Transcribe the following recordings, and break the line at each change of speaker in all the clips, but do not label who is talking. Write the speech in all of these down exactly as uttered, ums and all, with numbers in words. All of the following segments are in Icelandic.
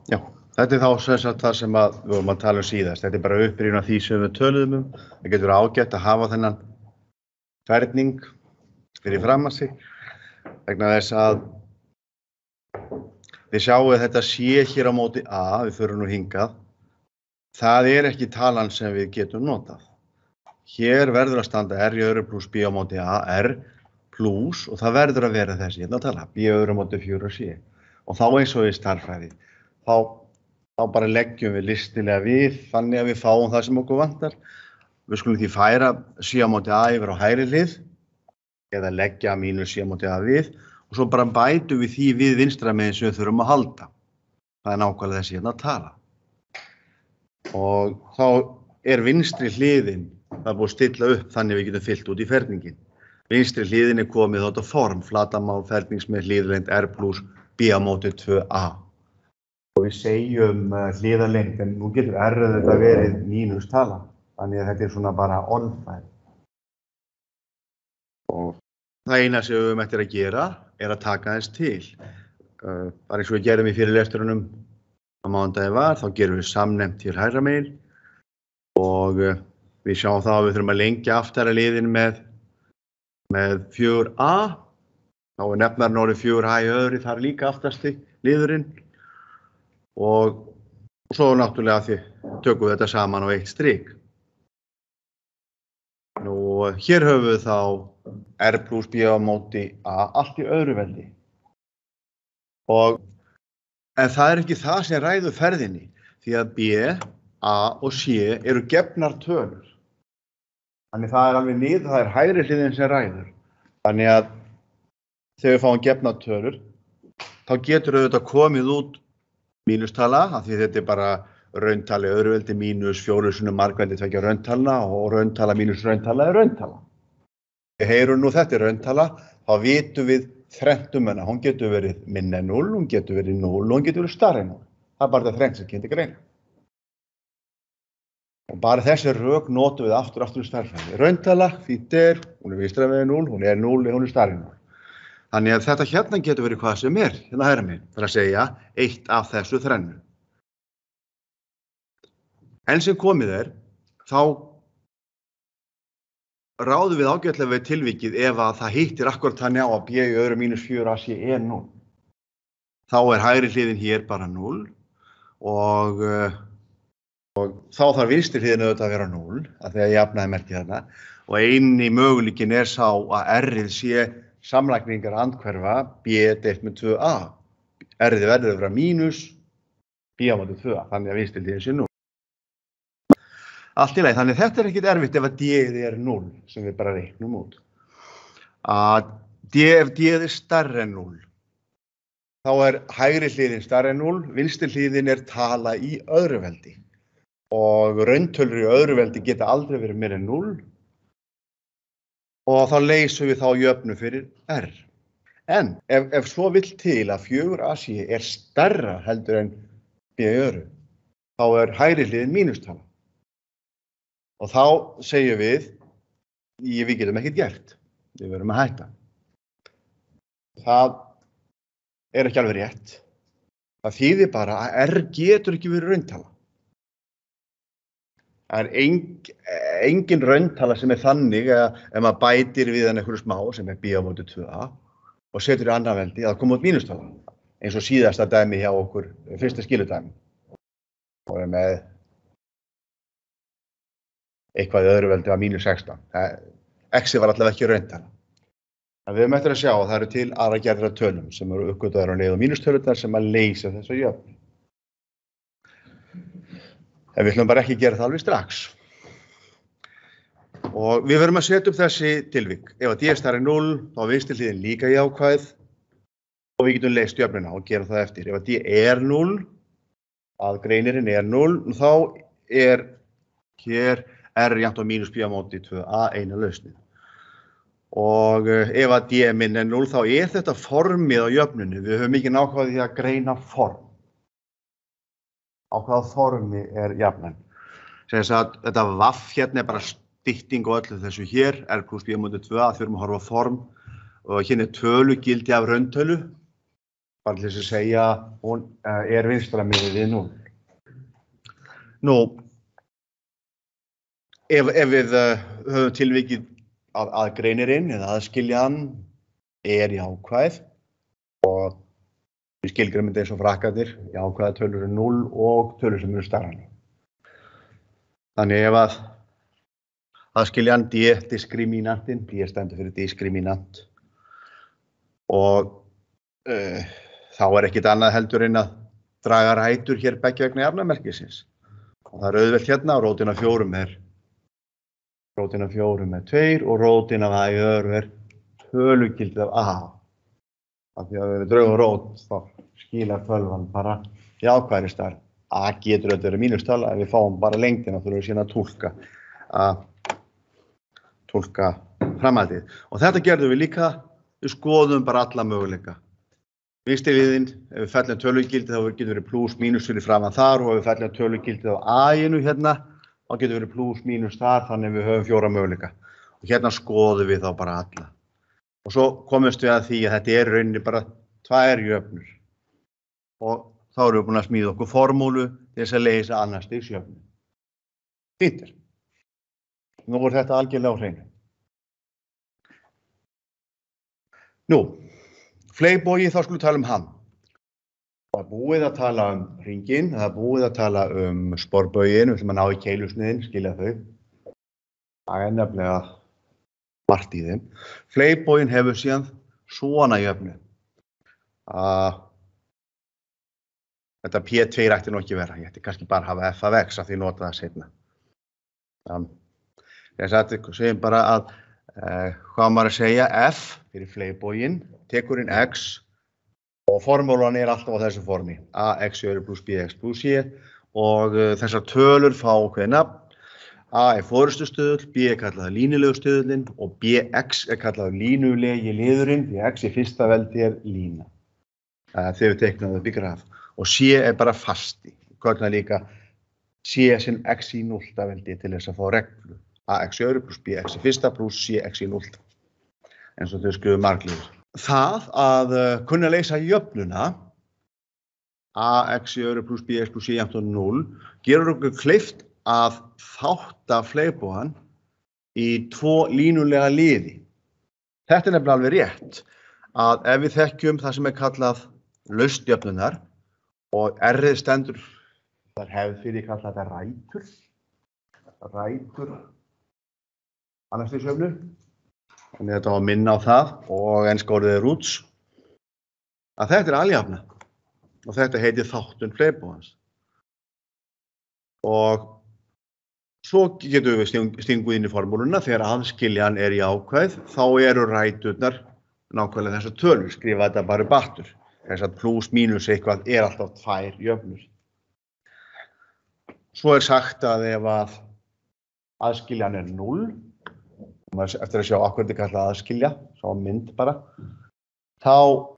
Já, þetta er þá sem sagt það sem að, við vorum að tala um síðast. Þetta er bara upprýðun af því sem við töluðum um. Það getur ágætt að hafa þennan ferning fyrir fram að sig vegna þess að við sjáum að þetta sé hér á móti A, við förum nú hingað. Það er ekki talan sem við getum notað. Hér verður að standa R í öðru pluss B á móti A, R pluss og það verður að vera þessi hérna tala, B öðru á móti fjögur og C. Og þá eins og í stærðfræði, þá, þá bara leggjum við listilega við þannig að við fáum það sem okkur vantar. Við skulum því færa C á móti A yfir á hægri hlið eða leggja mínus C á móti A við og svo bara bætum við því við vinstra megin sem við þurfum að halda. Það er nákvæmlega þessi hérna tala. Og þá er vinstri hliðin, það er búið að stilla upp þannig við getum fyllt út í ferningin. Vinstri hliðin er komið á þetta form, flatarmál fernings með hliðlengd R pluss B á móti tvö A. Og við segjum uh, hliðarlengd, en nú getur R þetta verið mínus tala, þannig að þetta er svona bara orðfæri. Og það eina sem við höfum eftir að gera er að taka þess til. Uh, bara eins og við gerum í fyrirlesturunum á mánudagi var, þá gerum við samnefnt hér hægra megin og uh, við sjáum þá að við þurfum að lengja aftara liðin með, með fjögur A. Þá er nefnarinn orðið fjögur A í öðru, það er líka aftasti liðurinn og, og svo náttúrulega því tökum við þetta saman á eitt strik. Nú, hér höfum við þá R pluss B á móti A, allt í öðru veldi. Og, en það er ekki það sem ræður ferðinni, því að B, A og C eru gefnar tölur. Þannig það er alveg niður, það er hægri hliðin sem ræður. Þannig að þegar við fáum gefnar tölur, þá getur auðvitað komið út mínustala, af því þetta er bara rauntali öðruveldi mínus fjóru sinnum margveldi tvekja rauntalna og rauntala mínus rauntala er rauntala. Við heyrum nú þetta er rauntala, þá vitum við þrennt um hana. Hún getur verið minna en núll, hún getur verið núll og hún getur verið stærri en núll. Það er bara það þrennt sem kemur til greina. Og bara þessi rök notum við aftur aftur í stærðfræði. Rauntala, þýtt er, hún er vinstra megin núll, hún er núll, hún er stærri en núll. Þannig að þetta hérna getur verið hvað sem er, hérna hægra megin, það er að segja eitt af þessu þrennu. En sem komið er, þá ráðum við ágætlega við tilvikið ef að það hittir akkurat þannig á að B í öðru mínus fjögur A C er núll. Þá er hægri hliðin hér bara núll og, og þá þarf vinstri hliðin auðvitað að vera núll, af því að ég jafnaði merkið þarna. Og eini möguleikin er sá að R-ið sé samlagningar andhverfa B deilt með tvö A. R-ið verður að vera mínus B á móti tvö A, þannig að vinstri hliðin sé núll. Allt í lagi, þannig þetta er ekkert erfitt ef að D-ið er núll, sem við bara reiknum út. Að D, ef D-ið er stærri en núll, þá er hægri hliðin stærri en núll, vinstri hliðin er tala í öðru veldi. Og rauntölur í öðru veldi geta aldrei verið meira en núll. Og þá leysum við þá jöfnu fyrir R. En ef, ef svo vill til að fjögur A C er stærra heldur en B í öðru, þá er hægri hliðin mínustala. Og þá segjum við, við getum ekkert gert, við verðum að hætta. Það er ekki alveg rétt. Það þýðir bara að R getur ekki verið rauntala. Það er engin, engin rauntala sem er þannig að ef maður bætir við hann einhverju smá sem er B á móti tvö A og setur í annað veldi að það koma út mínustala. Eins og síðasta dæmi hjá okkur, fyrsta skiludæmi. Og er með eitthvað í öðru veldi var mínus sextán. X var allavega ekki rauntala. En við höfum eftir að sjá að það eru til aðra gerðir af tölum sem eru uppgötvaðar á leið og mínustölunar sem að leysa þessa jöfnu. En við ætlum bara ekki að gera það alveg strax. Og við verðum að setja upp þessi tilvik. Ef að D er stærri en núll, þá er vinstri hliðin líka jákvæð og við getum leyst jöfnuna og gera það eftir. Ef að D er núll, að greinirinn er núll, þá er hér R jafnt á mínus B á móti tvö A eina lausnin. Og ef að D er minna en núll, þá er þetta formið á jöfnunni. Við höfum ekki nákvæmlega því að greina form. Á hvaða formi er jafnan. Sem þess að þetta vaff hérna er bara stytting og öllu þessu hér, R pluss B á móti tvö A, þurfum að horfa á form og hérna er tölugildi af rauntölu, bara til þess að segja, hún er vinstra megin við núll. Nú, ef, ef við uh, höfum tilvikið að aðgreinirinn eða aðskiljan er jákvæð og við skilgreinum þetta eins og frakkarnir, jákvæða tölur er núll og tölur sem eru stærri en núll. Þannig ef að aðskiljan D, diskriminantinn, D stendur fyrir diskriminant og uh, þá er ekkit annað heldur en að draga rætur hér beggja vegna jafnamerkisins. Og það er auðvelt hérna og rótin af fjórum er rótin af fjórum er tveir og rótin af a í öðru er tölugildið af a. Af því að við draugum rót þá skilar tölvan bara jákvæðri stærð. A getur auðvitað verið mínustala ef við fáum bara lengdina þurfum við síðan að túlka að túlka framhaldið. Og þetta gerðum við líka, við skoðum bara alla möguleika. Vinstri liðinn, ef við fellum tölugildið þá getur verið plús mínus fyrir framan þar og ef við fellum tölugildið á a-inu hérna þá getur verið plús mínus þar þannig við höfum fjóra möguleika. Og hérna skoðum við þá bara alla. Og svo komumst við að því að þetta er rauninni bara tvær jöfnur. Og þá erum við búin að smíða okkur formúlu til þess að leysa annars stigs jöfnu. Fínt er. Nú er þetta algjörlega á hreinu. Nú, fleygbogi þá skulum við tala um hann. Það er búið að tala um hringinn, það er búið að tala um sporbögin, við ætlum að ná í keilusniðin, skilja þau. Það er nefnilega margt í þeim. Fleigbogin hefur síðan svona jöfnu. Uh, þetta P tvö ætti nú ekki vera, ég ætti kannski bara að hafa f af x að því nota það seinna. Um, Þess að við segjum bara að uh, hvað maður að segja, f fyrir fleigbogin, tekur inn x og formúlan er alltaf á þessu formi. Ax öðru pluss bx pluss c og uh, þessar tölur fá ákveðið nafn. A er forystustuðull, B er kallaður línulegu stuðullinn og bx er kallaður línulegi liðurinn, því x í fyrsta veldi er lína. Uh, þegar við teiknaðum upp í graf. Og c er bara fasti. Hvernig líka c sem x í núllta veldi til þess að fá reglu. Ax öðru pluss bx í fyrsta pluss cx í núllta. Eins og þau skrifu margliður. Það að uh, kunna leysa jöfnuna ax öðru pluss bx pluss c jafnt og núll gerur okkur kleift að þátta fleygbogann í tvo línulega liði. Þetta er nefnilega alveg rétt að ef við þekkjum það sem er kallað laust jöfnunar og r-ið stendur, það er hefð fyrir að kalla þetta rætur, rætur annars stigs jöfnu. Þannig að þetta var að minna á það og enska orðið er roots. Að þetta er aljafna og þetta heitir þáttun fleigbogans. Og svo getum við stinguð inn í formúluna þegar aðskiljan er jákvæð, þá eru ræturnar nákvæmlega þessar tölur, skrifa þetta bara upp aftur. Þess að plús mínus eitthvað er alltaf tvær jöfnur. Svo er sagt að ef að aðskiljan er núll, eftir að sjá akkur þetta kallað aðskilja, svo mynd bara, þá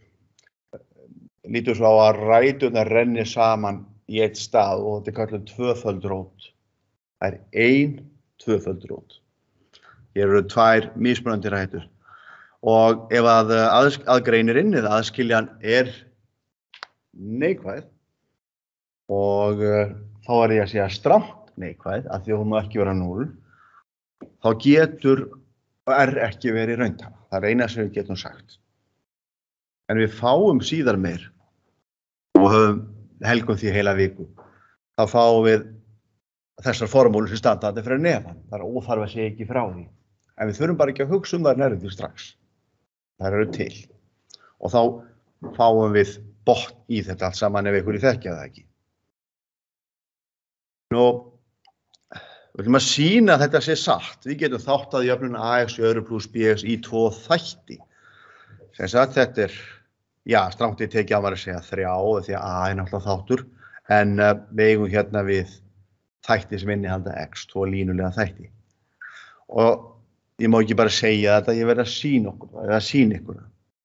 lítur svo á að ræturnar renni saman í eitt stað og þetta er kallað tvöföld rót. Það er ein tvöföld rót. Hér eru tvær mismunandi rætur. Og ef að aðgreinirinn eða aðskiljan er neikvæð og uh, þá er ég að segja strangt neikvæð af því að hún má ekki vera núll, þá getur r ekki verið rauntala. Það er eina sem við getum sagt. En við fáum síðar meir og höfum helgum því heila viku. Þá fáum við þessar formúlur sem standa þetta fyrir neðan. Það er óþarf að segja ekki frá því. En við þurfum bara ekki að hugsa um þær nærri strax. Það eru til. Og þá fáum við botn í þetta allt saman ef ykkur í þekkja það ekki. Nú, við ætlum að sýna að þetta sé satt. Við getum þáttað jöfnuna ax öðru pluss bx í tvo þætti. Sem sagt, þetta er, já, strangt ég tekið á maður að segja þrjá, því að a er náttúrulega þáttur, en uh, við eigum hérna við þætti sem innihalda x, tvo línulega þætti. Og ég má ekki bara segja þetta, ég verð að sýna okkur, eða sýna ykkur.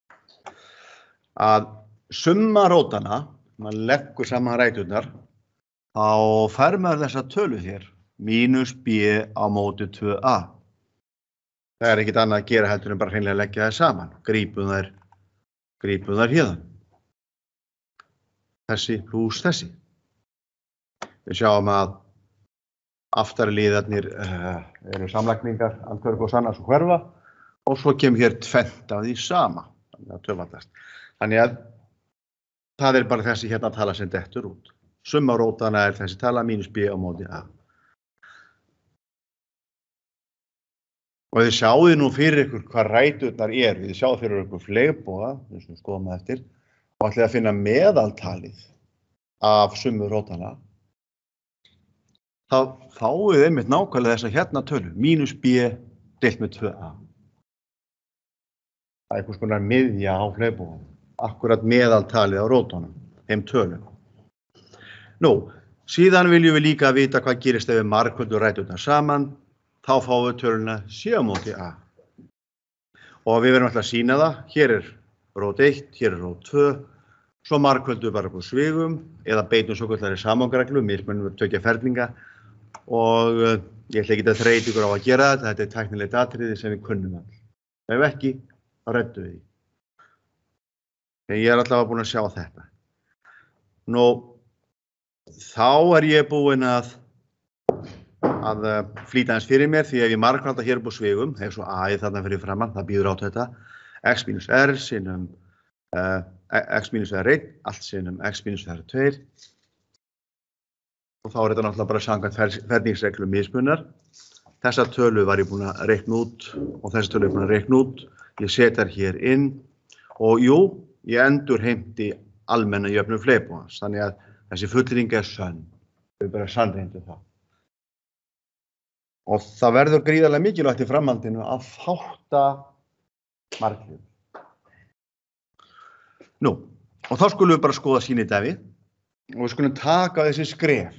Að summa rótana, maður leggur saman ræturnar, þá fær maður þessa tölu hér. Mínus b á móti tvö a. Það er ekkert annað að gera heldur en bara hreinlega leggja það saman. Grípum þær, grípum þær hérna. þessi pluss þessi. Við sjáum að aftari liðarnir uh, eru samlagningar, andhverf og sannars og hverfa og svo kemur hér tvennt af því sama, þannig að tvöfaldast. Þannig að það er bara þessi hérna tala sem dettur út. Summa rótanna er þessi tala mínus b á móti a. Og þið sjáðu nú fyrir ykkur hvað ræturnar er, þið sjáðu fyrir ykkur fleirboga, eins og skoðum það eftir, og ætlið að finna meðaltalið af summu rótanna. Þá fáið einmitt nákvæmlega þessa hérna tölu, mínus b deilt með tvö a. Það er einhvers konar miðja á fleirbóganum, akkurat meðaltalið á rótunum, þeim tölum. Nú, síðan viljum við líka vita hvað gerist ef við margföldu ræturnar saman, þá fáum við töluna c á móti a. Og við verðum alltaf að sýna það, hér er rót eitt, hér er rót tvö, svo margföldu bara på svigum, eða beitum svo kallari samangreglu, mismunum við tökja ferninga, og uh, ég ætla ekki að þreyta ykkur á að gera þetta, þetta er tæknilegt atriði sem við kunnum all. Ef ekki, þá reddum við því. En ég er alltaf búin að sjá þetta. Nú, þá er ég búinn að, að uh, flýta eins fyrir mér, því ef ég margfalda hér upp á svigum, hef svo a-ið þarna fyrir framan, það býður át þetta, x mínus r sinnum uh, x mínus r einn, allt sinnum x mínus r tvö, og þá er þetta náttúrulega bara samkvæmt ferningsreglu mismunar. Þessa tölu var ég búin að reikna út og þessa tölu er búin að reikna út. Ég set þær hér inn og jú, ég endur heimti almenna jöfnu fleirbogans, þannig að þessi fullyrðing er sönn. Við bara sannreyndu það. Og það verður gríðarlega mikilvægt í framhaldinu að þátta margliðum. Nú, og þá skulum við bara skoða sýnidæmið og við skulum taka þessi skref.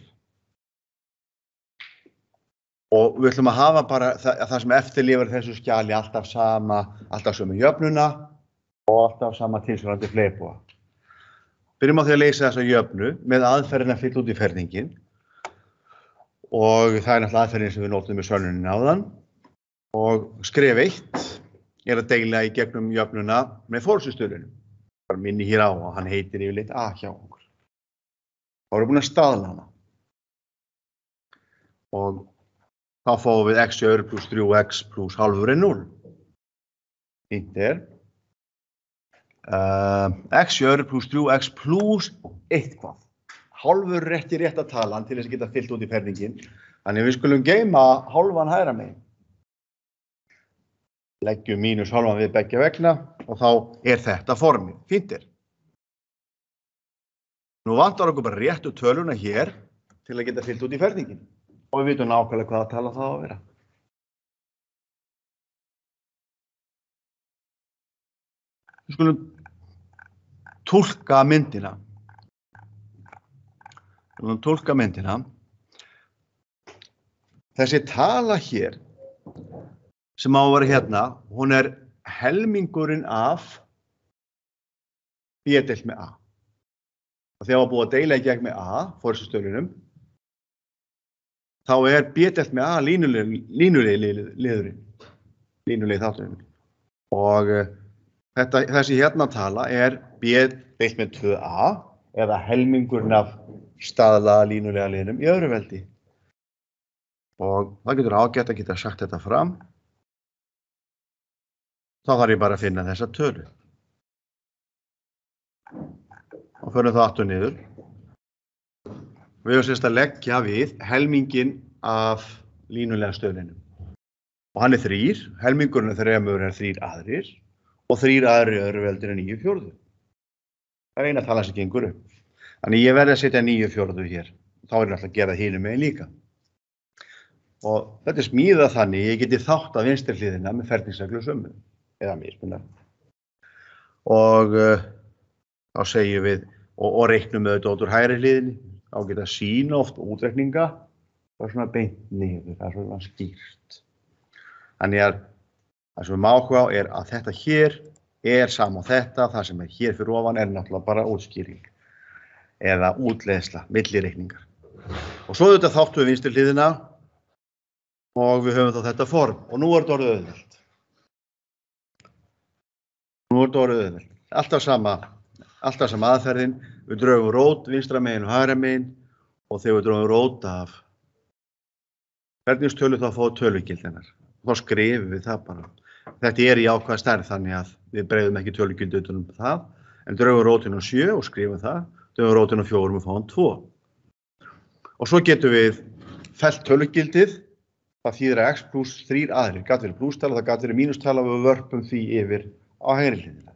Og við ætlum að hafa bara það, það sem eftirlifir þessu skjali alltaf sama, alltaf sömu jöfnuna og alltaf sama tilsvarandi fleirboga. Byrjum á því að leysa þessa jöfnu með aðferðin að fylla út í ferningin. Og það er náttúrulega aðferðin sem við notum með sönnunin áðan. Og skref eitt er að deila í gegnum jöfnuna með fórsustöðunum. Bara minni hér á og hann heitir yfirleitt a hjá okkur. Þá erum við búin að staðla hana. Og þá fáum við x í öðru pluss þrjú x pluss hálfur er núll. Fínt er. Uh, x í öðru pluss þrjú x pluss eitthvað. Hálfur er ekki rétta talan til þess að geta fyllt út í ferningin. Þannig við skulum geyma hálfan hægra megin. Leggjum mínus hálfan við beggja vegna og þá er þetta formið. Fínt er. Nú vantar okkur bara réttu töluna hér til að geta fyllt út í ferningin. Og við vitum nákvæmlega hvaða tala það á að vera. Við skulum túlka myndina. Við skulum túlka myndina. Þessi tala hér sem á að vera hérna, hún er helmingurinn af b deilt með a. Og þegar við búum að deila í gegn með a, fórsustöðlunum, þá er b deilt með a línulegi liðurinn, línulegi þátturinn. Og þetta, þessi hérna tala er b deilt með tvö a eða helmingurinn af staðlaða línulega liðnum í öðru veldi. Og það getur ágætt að geta sagt þetta fram. Þá þarf ég bara að finna þessa tölu. Og förum það aftur niður. Við höfum sérst að leggja við helminginn af línulega stöðlinum. Og hann er þrír, helmingurinn af þremur er þrír aðrir og þrír aðrir öðru veldir er níu fjórðu. Það er eina tala sem gengur upp. Þannig ég verði að setja níu fjórðu hér. Þá er ég alltaf að gera hinum megin líka. Og þetta er smíðað þannig, ég geti þátt af vinstri hliðina með ferningsreglu sömu, eða mismunar. Og uh, þá segjum við, og, og reiknum með þetta út úr hægri hliðinni, þá geta sína oft útreikninga, það er svona beint niður, það er svona skýrt. Þannig að það sem við má áhuga á er að þetta hér er sama á þetta, það sem er hér fyrir ofan er náttúrulega bara útskýring eða útleiðsla, millireikningar. Og svo þetta þáttu við vinstri hliðina og við höfum þá þetta form og nú er þetta orðið auðvelt. Nú er þetta orðið auðvelt. Alltaf sama, alltaf sem aðferðin, við draugum rót vinstra megin og hægra megin og þegar við draugum rót af ferningstölu þá fáum tölugildinar. Þá skrifum við það bara. Þetta er í ákveða stærð þannig að við breiðum ekki tölugildi utan um það, en draugum rótin á sjö og skrifum það, draugum rótin á fjórum og fáum tvo. Og svo getum við fellt tölugildið, það þýðir að x pluss þrír aðrir, gat verið plústala, það gat verið mínustala og við vörpum því yfir á hægri hliðina.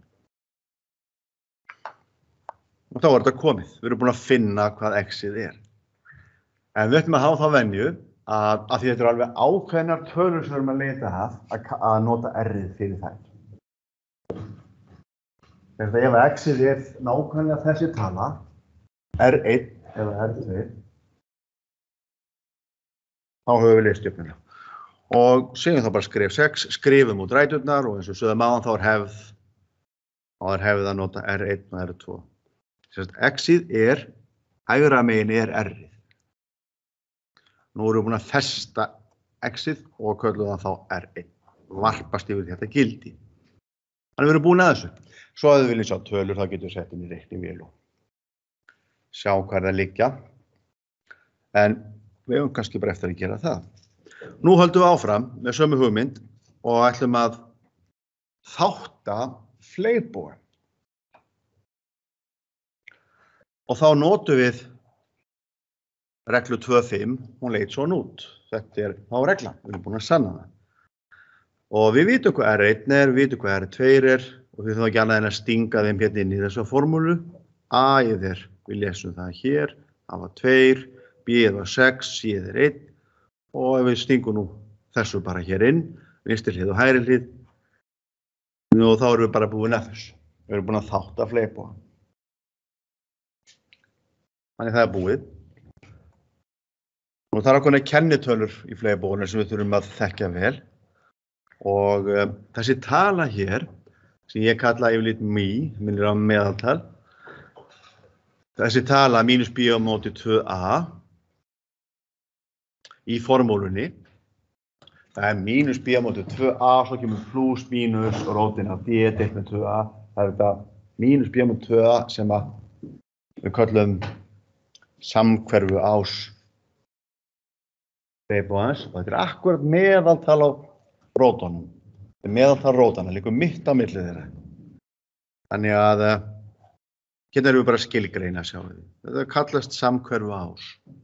Og þá er þetta komið. Við erum búin að finna hvað x-ið er. En við ætlum að hafa þá venju að, að því þetta eru alveg ákveðnar tölur sem við erum að leita að, að, að nota r-ið fyrir þær. Þegar ef x-ið er nákvæmlega þessi tala, r einn eða r tvö, þá höfum við listjöfnuna. Og segjum þá bara skrif sex, skrifum út ræturnar og eins og sögðum áðan þá er hefð, þá er hefð að nota r einn og r tvö. X-ið er, hægra megin er r-ið. Nú erum við búin að festa x-ið og köllum það þá r einn. Varpast yfir þetta gildi. Þannig við erum búin að þessu. Svo að við viljum sjá tölur, þá getum við sett inn í reiknivél og sjá hvað það liggja. En við höfum kannski bara eftir að gera það. Nú höldum við áfram með sömu hugmynd og ætlum að þátta fleirbúa. Og þá notum við reglu tvö fimm, hún leit svona út. Þetta er þá regla, við erum búin að sanna það. Og við vitum hvað r einn er, við vitum hvað r tvö er og við þurfum ekki annað en að stinga þeim hérna inn í þessa formúlu. A-ið er, við lesum það hér, það var tveir, B-ið var sex, C-ið er einn og ef við stingum nú þessu bara hér inn, vinstri hlið og hægri hlið, og þá erum við bara búin að þessu. Við erum búin að þátta fleirbúa. Þannig það er búið. Nú það er ákveðnar kennitölur í fleirbúinu sem við þurfum að þekkja vel. Og um, þessi tala hér, sem ég kalla yfirleitt mí, minnir á meðaltal. Þessi tala mínus b á móti tvö a í formúlunni. Það er mínus b á móti tvö a, svo kemur pluss, mínus og rótin af d deilt með tvö a. Það er þetta mínus b á móti tvö a sem að við köllum samhverfu ás fleirbúans og þetta er akkurat meðaltal á rótunum. Þetta er meðaltal rótana, líka mitt á milli þeirra. Þannig að hérna erum við bara skilgreina að sjá því. Þetta kallast samhverfu ás.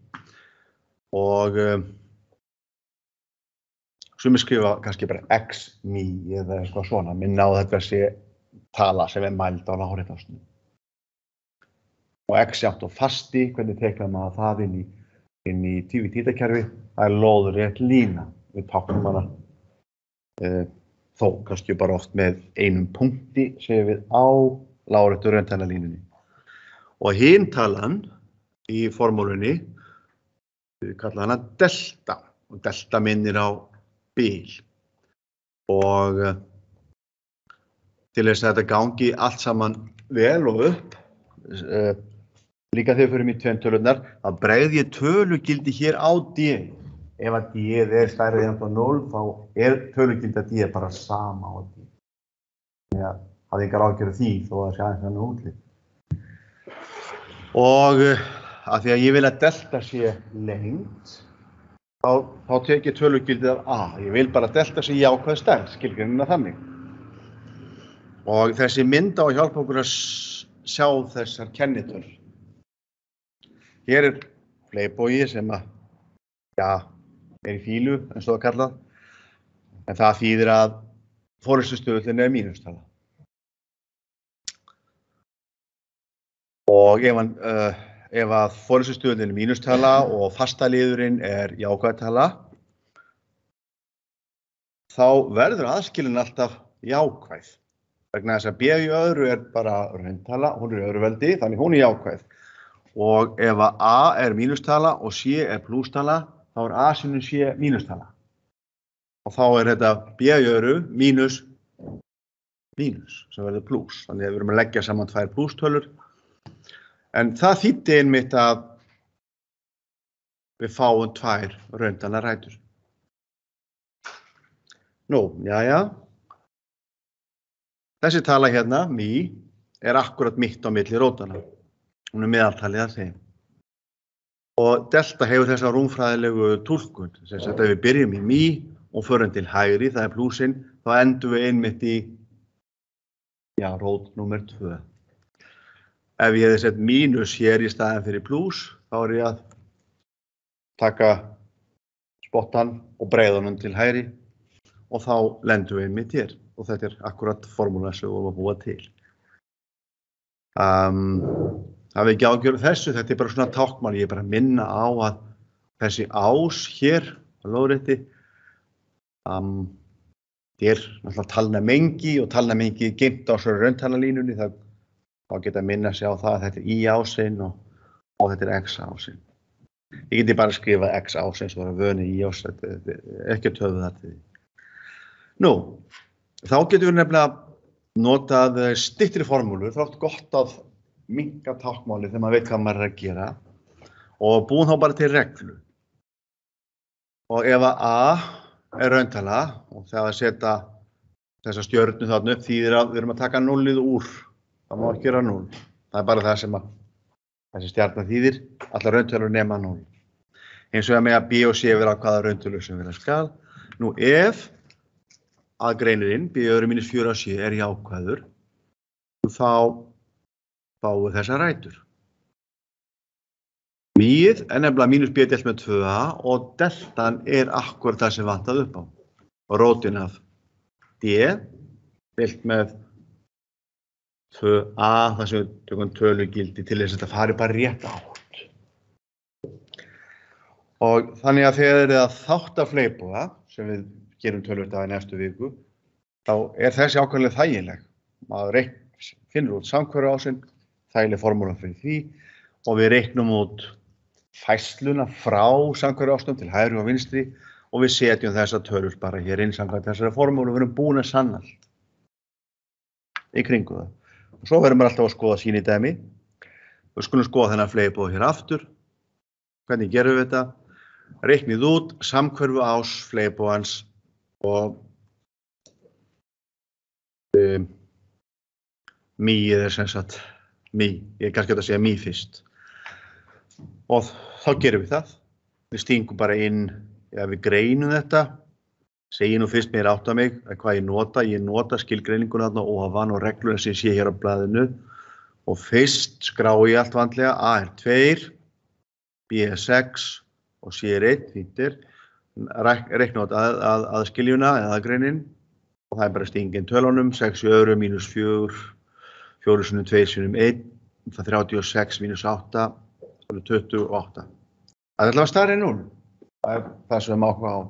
Og um, sumir skrifa kannski bara x mí eða eitthvað svona, minna á þetta sé tala sem er mæld á láréttásnum. Og x-átt og fasti, hvernig teiknar maður það inn í, inn í tífi-títakerfi, það er lóðrétt lína. Við táknum hana e, þó kannski bara oft með einum punkti, séum við á láréttu rauntalalínunni. Og hin talan í formúlunni, við kalla hana delta, og delta minnir á bil. Og e, til þess að þetta gangi allt saman vel og upp, e, líka þegar við förum í tveimtölunar, að bregði ég tölugildi hér á d. Ef að d er stærri en núll, þá er tölugildi að d bara sama á d. Þannig að það er engar ágjörð því, þó að það sé aðeins þannig útlit. Og að því að ég vil að delta sé lengt, þá, þá tek ég tölugildið af a. Ég vil bara að delta sé jákvæð stærð, skilgreinina þannig. Og þessi mynd á að hjálpa okkur að sjá þessar kennitölur. Hér er fleirbogi sem að, já, er í fílu, eins og það kallað, en það þýðir að forystustuðullin er mínustala. Og ef, hann, uh, ef að forystustuðullin er mínustala og fastaliðurinn er jákvæðtala, þá verður aðskilin alltaf jákvæð. Vegna þess að b í öðru er bara rauntala, hún er öðruveldi, þannig hún er jákvæð. Og ef að a er mínustala og c er plústala, þá er a sinni c mínustala. Og þá er þetta b í öðru mínus mínus, sem verður plús. Þannig að við erum að leggja saman tvær plústölur. En það þýddi einmitt að við fáum tvær rauntalar rætur. Nú, já, já. Þessi tala hérna, mí, er akkurat mitt á milli rótanna. Hún er meðaltalið að þeim. Og delta hefur þessa rúmfræðilegu túlkun. Þess að ef við byrjum í mí og förum til hægri, það er plúsinn, þá endum við einmitt í já, rót númer tvö. Ef ég hefði sett mínus hér í staðinn fyrir plús, þá er ég að taka spottan og breiða honum til hægri og þá lendum við einmitt hér. Og þetta er akkurat formúla sem við vorum að búa til. Um, það er ekki ágjörð þessu, þetta er bara svona tákmál, ég er bara að minna á að þessi ás hér á lóðrétti, um, þetta er náttúrulega talnamengi og talnamengi er geymt á svo rauntalalínunni, það þá geta að minna sig á það að þetta er y-ásinn og, og þetta er x-ásinn. Ég geti bara að skrifa x-ásinn svo það er vöni y-ás, þetta er ekki að töfu það til því. Nú, þá getum við nefnilega notað styttri formúlur, það er oft gott að minnka tákmáli þegar maður veit hvað maður er að gera og búum þá bara til reglu. Og ef að a er rauntala og þegar að setja þessa stjörnu þarna upp þýðir að við erum að taka núllið úr, það má ekki gera núll. Það er bara það sem að þessi stjarna þýðir, allar rauntalur nema núll. Eins og að með að b og c vera hvaða rauntalur sem vera skal. Nú ef að greinirinn, b öðru mínus fjögur á c er jákvæður, þá fáum við þessar rætur. Míið er nefnilega mínus b delt með tvö a og deltan er akkurat það sem vantað upp á. Og rótin af d delt með tvö a, það sem við tökum tölugildi til þess að þetta fari bara rétt átt. Og þannig að þegar þið að þátta fleipúða, sem við gerum tölvöld af í næstu viku, þá er þessi ákveðlega þægileg. Maður finnur út samhverfuásinn, þægileg formúla fyrir því og við reiknum út færsluna frá samhverfuásnum til hægri og vinstri og við setjum þessa tölur bara hér inn samkvæmt þessari formúlu og við erum búin að sanna allt í kringu það. Og svo verðum við alltaf að skoða sýnidæmi. Við skulum skoða þennan fleipúða hér aftur. Hvernig gerum við þetta? Reiknið út samhverfuás fleipúðans og um, mýið er sem sagt mý, ég er kannski að segja mý fyrst og þá gerum við það, við stingum bara inn, ef við greinum þetta, segjum nú fyrst mér átta mig hvað ég nota, ég nota skilgreininguna þarna ofan og regluna sem sé hér á blaðinu og fyrst skrá ég allt vandlega, a er tvö, b er sex og c er eitt, fíntir. Reikna út að, að, aðskiljuna eða aðgreinin og það er bara stingin tölunum, sex í öðru mínus fjögur, fjögur sinnum tvö sinnum einn, það er þrjátíu og sex mínus átta, það er tuttugu og átta. Það er allavega stærri en núll, það er það sem við mákum á.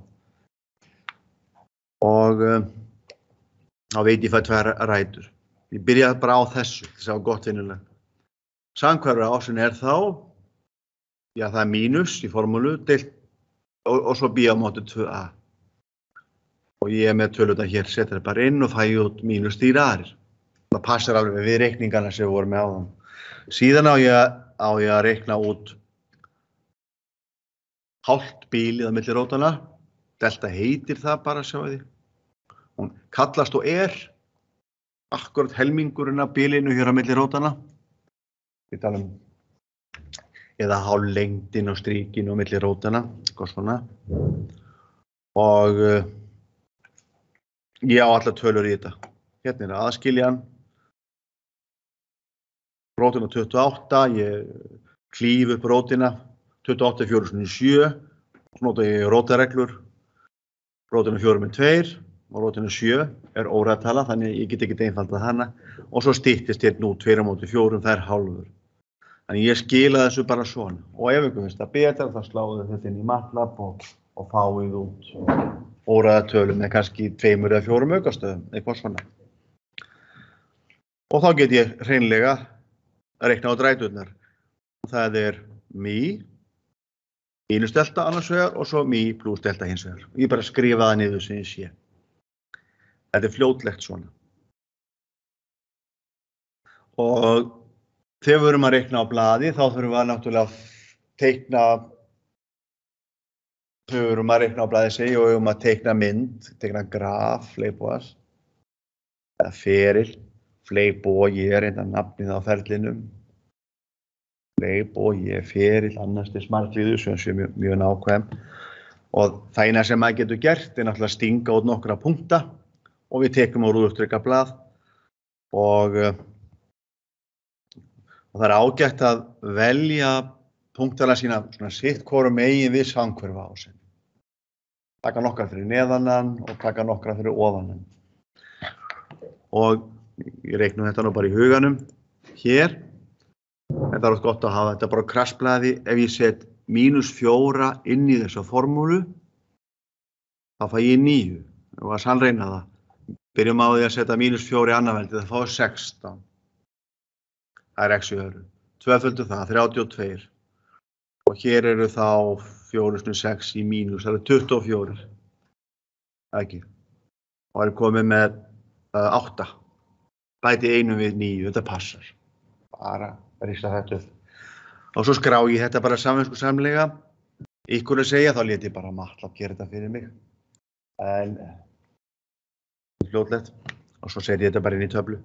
Og um, þá veit ég fæ tvær rætur. Ég byrjaði bara á þessu, þess að það var gott vinnulega. Samhverfuásinn er þá, já það er mínus í formúlu, deilt Og, og svo b á móti tvö a. Og ég er með töluna hér, setur það bara inn og fæ út mínus þrír aðrir. Það passar alveg við reikningarna sem við vorum með áðan. Síðan á ég, á ég að reikna út hálft bílið á milli rótanna. Delta heitir það bara, sjáu þið. Hún kallast og er akkurat helmingurinn af bílinu hér á milli rótanna. Við talum eða hálflengdin og stríkin og milli rótanna, eitthvað svona. Og uh, ég á allar tölur í þetta. Hérna er aðskiljan. Rótin á tuttugu og átta, ég klíf upp rótina, tuttugu og átta er fjögur sinnum sjö, og nota ég rótareglur. Rótin á fjögur með tveir og rótin á sjö er óræðtala, þannig ég get ekki einfaldað hana. Og svo styttist hérna út tveir á móti fjórum, það er hálfur. Þannig ég skila þessu bara svona og ef ykkur finnst það betra þá sláðu þetta inn í MATLAB og, og fáið út óræða tölum með kannski tveimur eða fjórum aukastöðum, eitthvað svona. Og þá get ég hreinlega að reikna á ræturnar. Það er mý, mínus delta annars vegar og svo mý pluss delta hins vegar. Ég bara skrifa það niður sem ég sé. Þetta er fljótlegt svona. Og þegar við erum að reikna á blaði, þá þurfum við að náttúrulega teikna, þegar við erum að reikna á blaði segi og við erum að teikna mynd, teikna graf, fleipúðas, eða feril, Fleybogi er einnig nafnið á ferlinum. Fleybogi er ferill annars til smartliðu sem sé mjög, mjög nákvæm. Og það eina sem maður getur gert er náttúrulega að stinga út nokkra punkta og við tekum á rúðustrikablað og, og það er ágætt að velja punktana sína svona sitt hvoru megin við samhverfa-ásinn. Taka nokkra fyrir neðanan og taka nokkra fyrir ofanan. Og ég reiknum þetta nú bara í huganum hér. Þetta er gott að hafa þetta bara á krassblaði. Ef ég set mínus fjóra inn í þessa formúlu, þá fæ ég níu. Og að sannreina það. Byrjum á því að setja mínus fjóra í annað veldi, það fá sextán. Það er x í öðru. Tvöföldu það, þrjátíu og tvö. Og hér eru þá fjóra sinnum sex í mínus, það eru tuttugu og fjögur. Ekki. Og það er komið með uh, átta. Bæti einu við níu, þetta passar. Bara rista þetta upp. Og svo skrá ég þetta bara samviskusamlega. Ykkur að segja, þá lét ég bara MATLAB gera þetta fyrir mig. En fljótlegt. Og svo set ég þetta bara inn í töflu.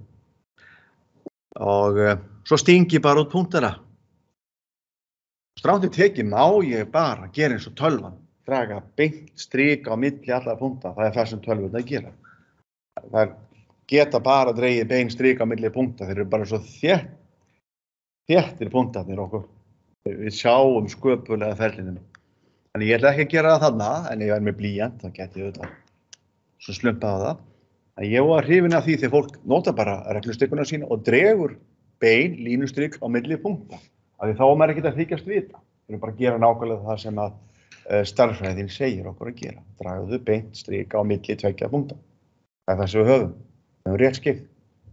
Og uh, svo stingi ég bara út punktana. Stráttið tekið má ég bara gera eins og tölvan. Draga beint strik á milli allra punkta. Það er það sem tölvurnar að gera. Það geta bara dregið beint strik á milli punkta. Þeir eru bara svo þétt, þéttir punktarnir okkur. Við sjáum sköpulega ferlinum. Þannig ég ætla ekki að gera það þarna, en ef ég er með blýant, þá geti ég auðvitað svo slumpað á það. En ég var hrifinn af því þegar fólk nota bara reglustikkuna sína og dregur bein línustrik á milli punkta. Af því þá er maður ekkert að þykjast vita. Við erum bara að gera nákvæmlega það sem að uh, stærðfræðin segir okkur að gera. Dragðu beint strik á milli tveggja punkta. Það er það sem við höfum. Við höfum rétt skipt.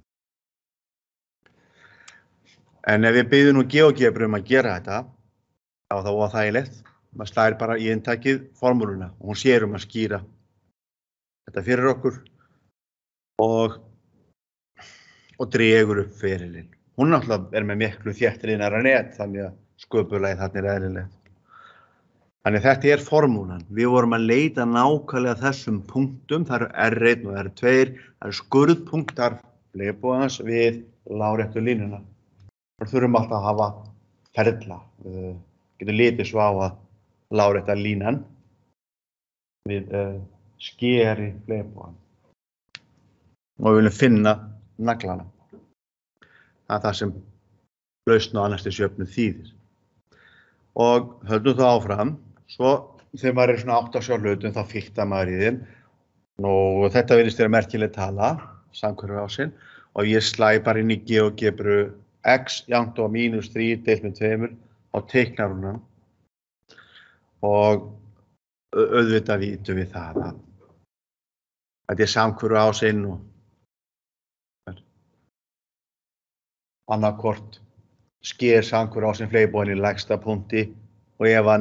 En ef við biðjum nú GeoGebra um að gera þetta, þá var það óþægilegt. Maður slær bara í inntakið formúluna og hún sér um að skýra þetta fyrir okkur og, og dregur upp ferilinn. Hún náttúrulega er með miklu þéttriðnara net, þannig að sköpulagið þarna er eðlilegt. Þannig þetta er formúlan. Við vorum að leita nákvæmlega þessum punktum, það eru R einn og R tvö, það eru skurðpunktar fleygbogans við láréttu línuna. Við þurfum alltaf að hafa ferla. Við getum litið svo á að lárétta línan við uh, skeri fleybogan. Og við viljum finna naglana. Það er það sem lausn og annarstisjöfnuð þýðir. Og höldum það áfram, svo þegar maður er svona átt á sjá hlutum þá fiktar maður í þeim. Og þetta virðist vera merkileg tala, samhverfuásinn, og ég slæ bara inn í GeoGebru x jafnt og mínus þrír deilt með tveimur á teiknarunum. Og auðvitað vitum við það að þetta er samhverfuásinn og annarkvort sker samhverfuásinn fleygboginn í lægsta punkti og ef hann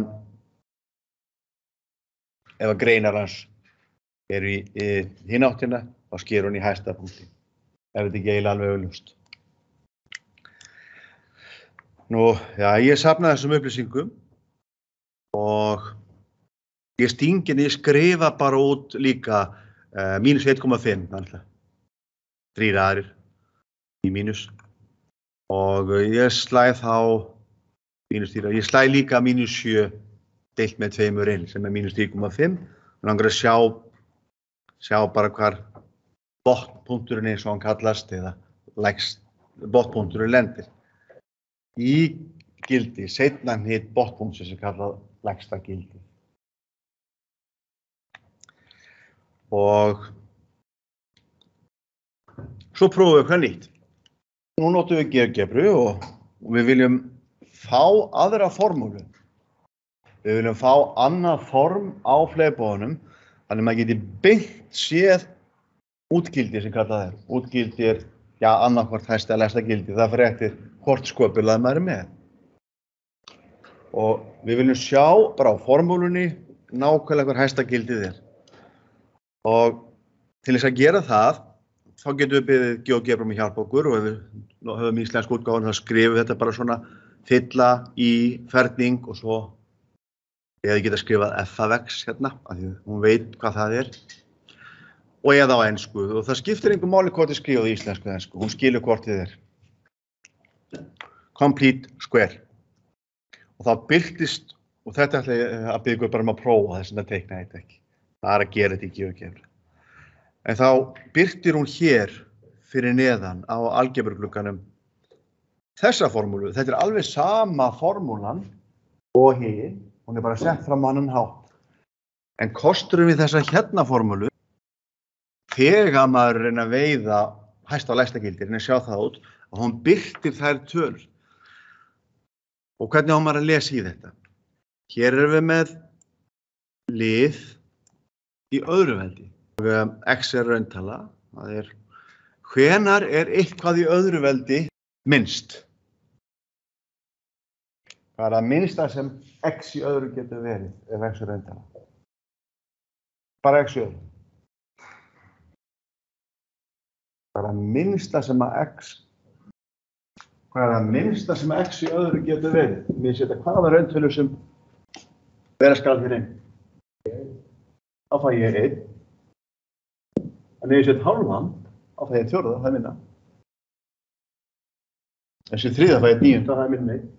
ef að greinar hans eru í, í hináttina þá sker hún í hæsta punkti. Er þetta ekki eiginlega alveg augljóst? Nú, já, ég safnaði þessum upplýsingum og ég stingin, ég skrifa bara út líka uh, mínus eitt komma fimm, þannig þrír aðrir í mínus. Og ég slæ þá, mínus þrír, ég slæ líka mínus sjö deilt með tveimur inn sem er mínus þrír komma fimm. Ég langar að sjá, sjá bara hvar botnpunkturinn eins og hann kallast eða lægst botnpunkturinn lendir. Í gildi, seinna hnit botnpunktur sem kallað lægsta gildi. Og svo prófum við eitthvað nýtt. Nú notum við GeoGebru og við viljum fá aðra formúlu. Við viljum fá annað form á fleyboganum, þannig að maður geti beint séð útgildi sem kallað er. Útgildi er, já, annarkvort hæsta eða lægsta gildi. Það fyrir eftir hvort sköpulag maður er með. Og við viljum sjá bara á formúlunni nákvæmlega hver hæsta gildið er. Og til þess að gera það, þá getum við beðið GeoGebra um að hjálpa okkur og ef við höfum íslensk útgáfan þá skrifum við þetta bara svona fylla í ferning og svo eða geta skrifað F af X hérna, af því hún veit hvað það er. og eða á ensku og það skiptir engu máli hvort þið skrifað í íslensku eða ensku, hún skilur hvort þið er. Complete square. Og þá birtist, og þetta ætla ég að byggja bara um að prófa þess að það teikna þetta ekki. Það er að gera þetta í GeoGebra. En þá birtir hún hér fyrir neðan á algebruglugganum þessa formúlu. Þetta er alveg sama formúlan og hin, hún er bara sett fram á annan hátt. En kosturum við þessa hérna formúlu, þegar maður reyna að veiða hæsta og lægsta gildi, reyna að sjá það út, að hún birtir þær tölur. Og hvernig á maður að lesa í þetta? Hér erum við með lið í öðru veldi. X er rauntala, það er hvenær er eitthvað í öðru veldi minnst? Hvað er það minnsta sem X í öðru getur verið ef X er rauntala? Bara X í öðru. Hvað er það minnsta sem að X Hvað er það minnsta sem X í öðru getur verið? Við setja hvaða rauntölu sem vera skal fyrir einn. Þá fæ ég einn. En ef ég set hálfan, þá fæ ég fjórða, það er minna. Þessi þriða fæ ég níunda, það er minna einn.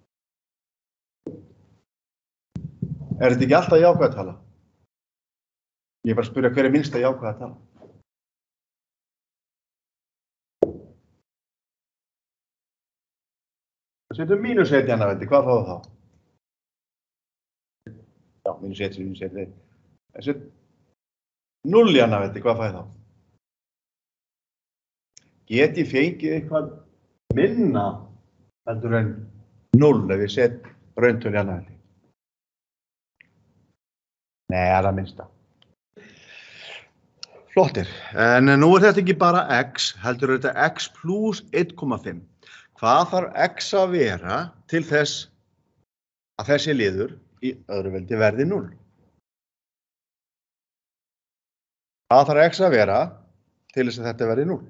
Er þetta ekki alltaf jákvæða tala? Ég er bara að spyrja hver er minnsta jákvæða tala. Setjum mínus eitt í annað veldi, hvað fáðu þá? Já, mínus eitt, mínus eitt, eitt. Setjum núll í annað veldi, hvað fæði þá? Get ég fengið eitthvað minna heldur en núll ef ég set rauntölu í annað veldi? Nei, það er það minnsta. Flottir, en nú er þetta ekki bara X, heldur þetta X plus einn komma fimm. Hvað þarf X að vera til þess að þessi liður í öðru veldi verði núll? Hvað þarf X að vera til þess að þetta verði núll?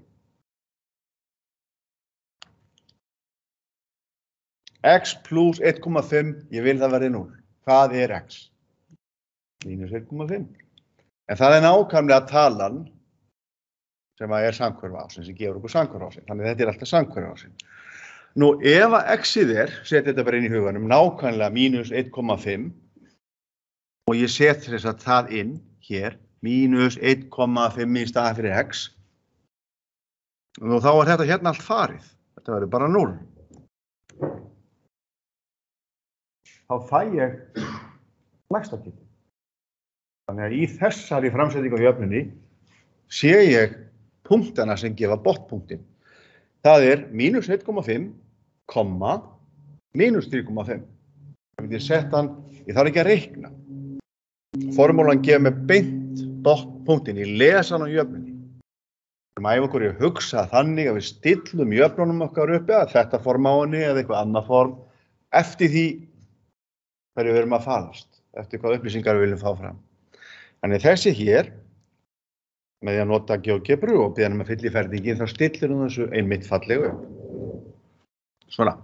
X plus einn komma fimm, ég vil það verði núll. Hvað er X? Mínus einn komma fimm. En það er nákvæmlega talan sem er samhverfa ásinn, sem gefur okkur samhverfa ásinn. Þannig þetta er alltaf samhverfa ásinn. Nú, ef að X-ið er, setja þetta bara inn í huganum, nákvæmlega mínus einn komma fimm og ég set þess að það inn hér, mínus einn komma fimm í staðinn fyrir X og þá er þetta hérna allt farið. Þetta verður bara núll. Þá fæ ég lægsta gildi. Þannig að í þessari framsetningu á jöfnunni sé ég punktana sem gefa botnpunktin. Það er mínus einn komma fimm, komma, mínus þrjú komma fimm. Það myndi sett hann, ég þarf ekki að reikna. Formúlan gefur mig beint botnpunktin, ég lesa hann á jöfnunni. Við erum að æfa okkur í að hugsa þannig að við stillum jöfnunum okkar uppi að þetta form á henni eða eitthvað annað form eftir því hverju við erum að falast, eftir hvað upplýsingar við viljum fá fram. Þannig þessi hér, með því að nota GeoGebru og biðja hann um að fylla í ferðingin, þá stillir hún þessu einmitt fallegu upp. Svona.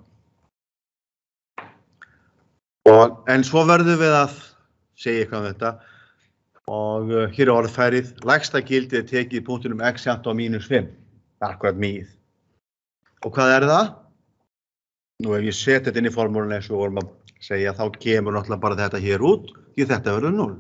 Og, en svo verðum við að segja eitthvað um þetta og uh, hér er orðfærið, lægsta gildið er tekið í punktinum X jafnt á mínus fimm. Það er akkurat mýð. Og hvað er það? Nú ef ég set þetta inn í formúlunni eins og við vorum að segja, þá kemur náttúrulega bara þetta hér út, því þetta verður núll.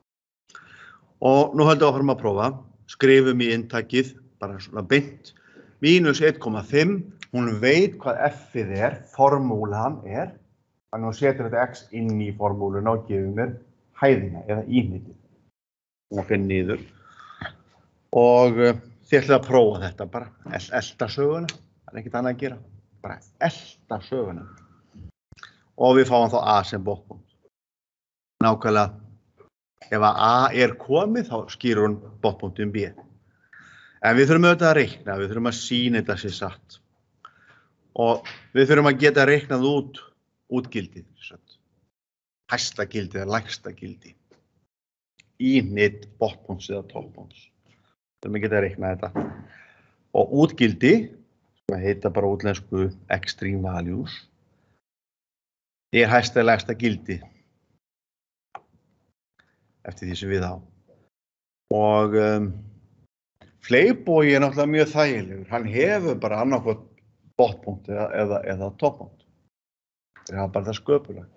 Og nú höldum við áfram að prófa, skrifum í inntakið, bara svona beint, mínus einn komma fimm, hún veit hvað F-ið er, formúlan er, þannig að hún setur þetta X inn í formúluna og gefur mér hæðina eða íhnitið. Hún finn niður. Og uh, þið ætlum að prófa þetta bara, elta söguna, það er ekkert annað að gera, bara elta söguna. Og við fáum þá A sem botnpunkt. Nákvæmlega. Ef að A er komið, þá skýrur hún botnpunktum B. En við þurfum auðvitað að reikna, við þurfum að sýna þetta sér satt. Og við þurfum að geta reiknað út útgildið, hæsta gildið eða lægsta gildi. Íhnit botnpunkts eða topppunkts. Við þurfum að geta reiknað þetta. Og útgildi, sem heita bara útlensku extreme values, er hæsta eða lægsta gildi. Eftir því sem við á. Og um, Fleygbogi er náttúrulega mjög þægilegur. Hann hefur bara annarkot botpunkt eða, eða, eða toppunkt. Það er bara það sköpulegt.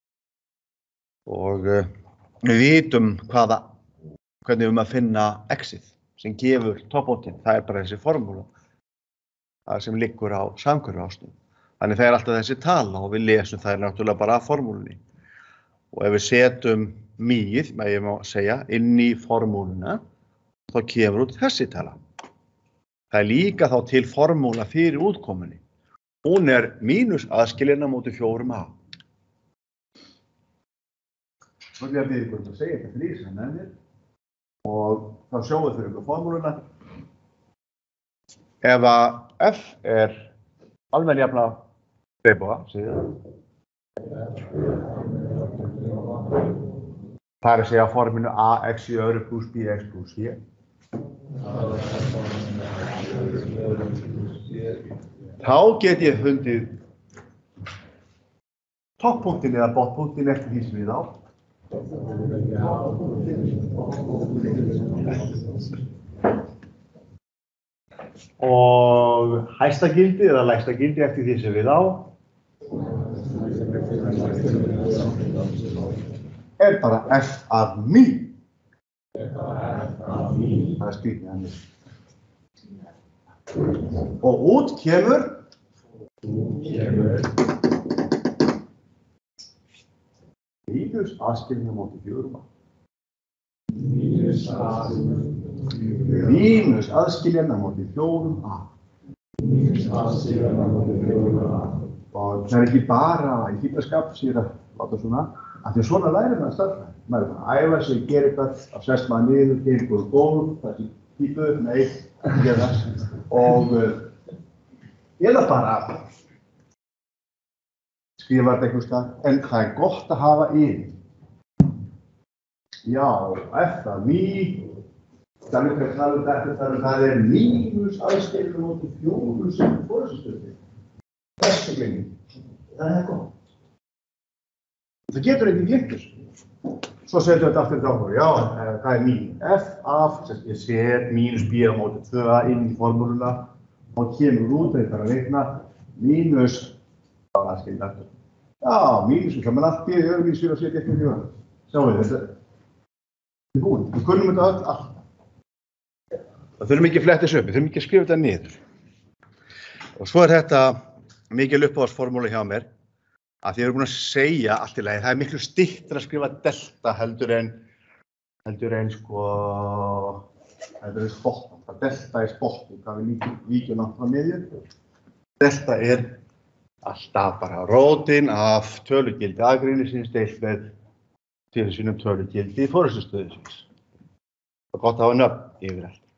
Og uh, við vitum hvaða, hvernig við erum að finna x-ið sem gefur toppunktinn. Það er bara þessi formúla. Það sem liggur á samhverfu. Þannig það er alltaf þessi tala og við lesum það er náttúrulega bara að formúlunni. Og ef við setjum mýið, með ég má segja, inn í formúluna, þá kemur út þessi tala. Það er líka þá til formúla fyrir útkomunni. Hún er mínus aðskilina móti fjórum a. Svo vil ég að byrja ykkur að segja þetta fyrir því sem nefnir. Og þá sjáum við fyrir ykkur formúluna. Ef að f er alveg jafna fleygboga, segir það. Það er að segja forminu ax í öðru pluss bx pluss c. Þá get ég fundið toppunktinn eða botpunktinn eftir því sem við á. Og hæsta gildi eða lægsta gildi eftir því sem við á. Er bara f af mý. Það er skrýtið hann. Og út kemur mínus aðskilina móti fjórum a. Mínus aðskilina móti fjórum a. Og það er ekki bara í hýtaskap sér að láta svona, að því svona lærir maður starfræði. Maður er að æfa sig, gera eitthvað, að sest maður niður, gengur og gólf, það er hýtu, nei, ekki gera það. Og eða bara skrifa þetta einhvers stað, en það er gott að hafa yfir. Já, f af mý, þannig að tala um þetta, þannig að það er mínus aðskilina móti fjórum sem fórhaldsstöðu. Þessu gleyming. Það er gott. Það getur ekki gleymt þessu. Svo setjum við þetta aftur í dráfóru. Já, hvað er mín? F af, ég set mínus b á móti tvö a inn í formúluna og kemur út, það er bara að reikna, mínus, það var aðskilina eftir. Já, mínus, við hljóðum allt b í öðruvísi og setja eitthvað í öðru. Sjáum við þetta. Þetta er búin. Við kunnum þetta öll allt. Það þurfum ekki að fletta þessu upp, við þurfum ekki að skrifa þetta niður. Og svo er þetta mikil uppáhaldsformúla hjá mér, að því ég er búin að segja allt í lagi, það er miklu styttra að skrifa delta heldur en, heldur en sko, heldur en spottum. Það delta er spottum, það við víkjum náttúrulega miðjum. Delta er alltaf bara rótin af tölugildi aðgreinisins deilt með til sínum tölugildi fórhaldsstöðusins. Það er gott að hafa nöfn yfir allt.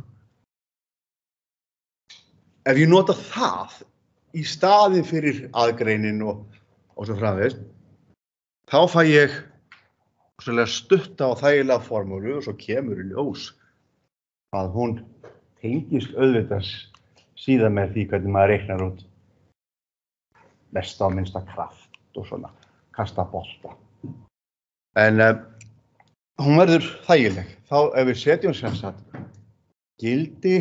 Ef ég nota það í staðinn fyrir aðgreinin og, og svo framvegis, þá fæ ég stutta og þægilega formúlu og svo kemur í ljós að hún tengist auðvitað síðan með því hvernig maður reiknar út mesta og minnsta kraft og svona kasta bolta. En uh, hún verður þægileg. Þá ef við setjum sem sagt gildi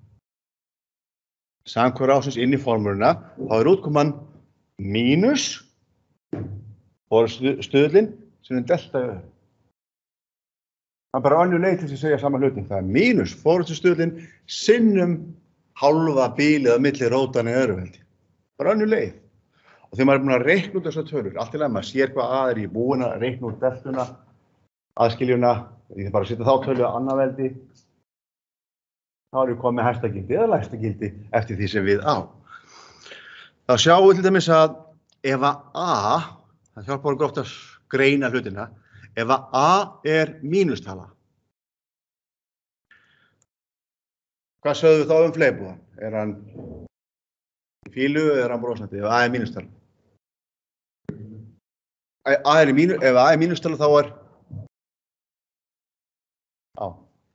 samhverfu ásins inn í formúluna, þá er útkoman mínus fórhaldsstöðullinn sem er delta öðru. Það er bara önnur leið til að segja sama hlutin. Það er mínus fórhaldsstöðullinn sinnum hálfa bílið á milli rótanna í öðru veldi. Bara önnur leið. Og þegar maður er búin að reikna út þessar tölur, allt í lagi maður sér hvað að er í búin að reikna út deltuna, aðskiljuna, ég þarf bara að setja þá tölu á annað veldi. Þá erum við komið með hæsta gildi eða lægsta gildi eftir því sem við á. Þá sjáum við til dæmis að ef að a, það hjálpar okkur oft að greina hlutina, ef að a er mínustala. Hvað sögðu við þá um fleygbogann? Er hann í fílu eða er hann brosandi ef a er mínustala? A er mínu, ef a er mínustala þá er á.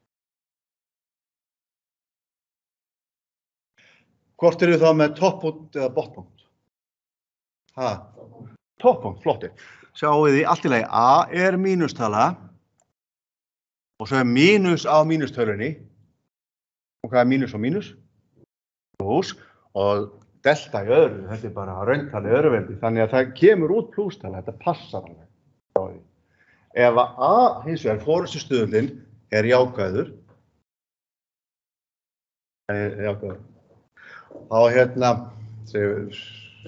Hvort eru þá með toppunkt eða botpunkt? Ha, toppunkt, flottir. Sjáum við því allt í lagi, a er mínustala og svo er mínus á mínustölunni Og hvað er mínus og mínus? Plús. Og delta í öðru, þetta er bara rauntali í öðruveldi. Þannig að það kemur út plústala, þetta passar alveg. Ef að A hins vegar forystustuðullinn er jákvæður, er jákvæður, þá hérna, segjum við,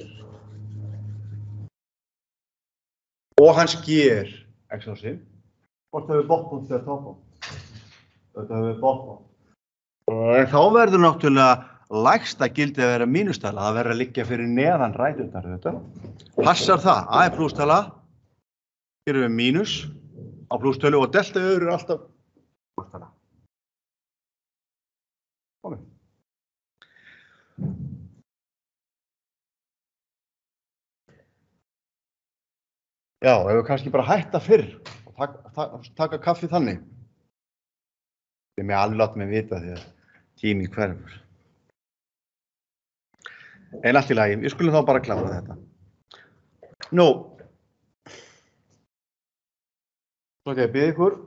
og hans ger x á sig, hvort það við botpunkt eða toppunkt. Þetta hefur botpunkt. En þá verður náttúrulega lægsta gildi að vera mínustala, það verður að liggja fyrir neðan ræturnar þetta. Passar það, A er plústala, hér erum við mínus á plústölu og delta í öðru er alltaf plústala. Komið. Já, ef við kannski bara hætta fyrr og taka, taka, taka kaffi þannig. Það er mér alveg látt mig vita því að tími hverfur. En allt í lagi, við skulum þá bara klára þetta. Nú, svo ætla ég að biðja ykkur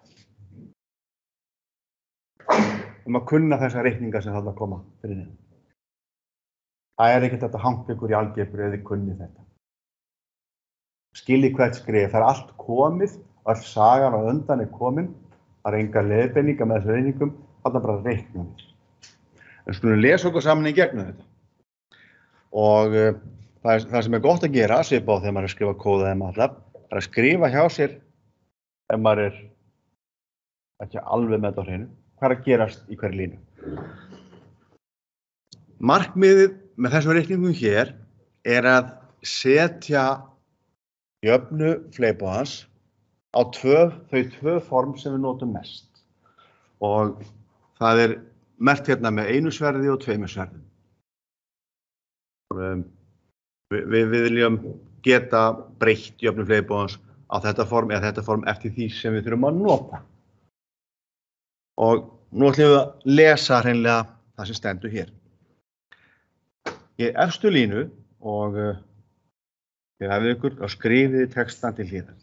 um að kunna þessar reikningar sem þarna koma fyrir neðan. Það er ekkert að hanga ykkur í algebru ef þið kunni þetta. Skilji hvert skref, það er allt komið, öll sagan á undan er komin, það er enga leiðbeiningar með þessu reikningum, þarna bara reiknum við. Við skulum lesa okkur saman í gegnum þetta. Og uh, það, er, það sem er gott að gera, svipað á þegar maður er að skrifa kóða eða maður, er að skrifa hjá sér ef maður er ekki alveg með þetta á hreinu, hvað er að gerast í hverju línu. Markmiðið með þessum reikningum hér er að setja jöfnu fleipóðans á tvö, þau tvö form sem við notum mest. Og það er merkt hérna með einu sverði og tveimu sverðum. Um, við, við viljum geta breytt jöfnu fleipóðans á þetta form eða þetta form eftir því sem við þurfum að nota. Og nú ætlum við að lesa hreinlega það sem stendur hér. Í efstu línu og uh, ég hafði ykkur og skrifiði textan til hliðar.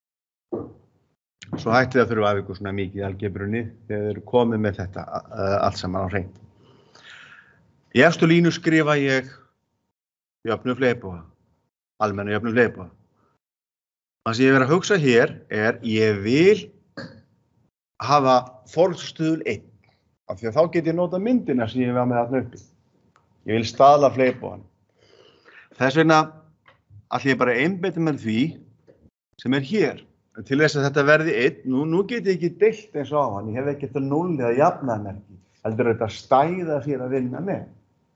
Svo hætti það að þurfa að ykkur svona mikið í algebrunni þegar þið eru komið með þetta uh, allt saman á hreint. Í efstu línu skrifa ég jöfnu fleipóða, almenna jöfnu fleipóða. Það sem ég verið að hugsa hér er ég vil hafa forstuðul einn, af því að þá get ég nota myndina sem ég var með þarna uppi. Ég vil staðla fleipóðan. Þess vegna ætla ég bara að einbeita mér því sem er hér. Til þess að þetta verði einn, nú, nú get ég ekki deilt eins og á hann, ég hef ekki eftir núll eða jafnaðarmerki, heldur þetta stæða fyrir að vinna með.